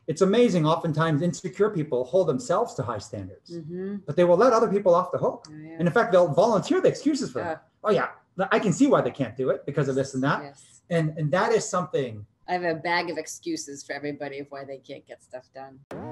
It's amazing. Oftentimes insecure people hold themselves to high standards, Mm-hmm. but they will let other people off the hook. Oh, yeah. And in fact, they'll volunteer the excuses for that. Oh yeah, I can see why they can't do it because of this and that. Yes. And that is something. I have a bag of excuses for everybody of why they can't get stuff done.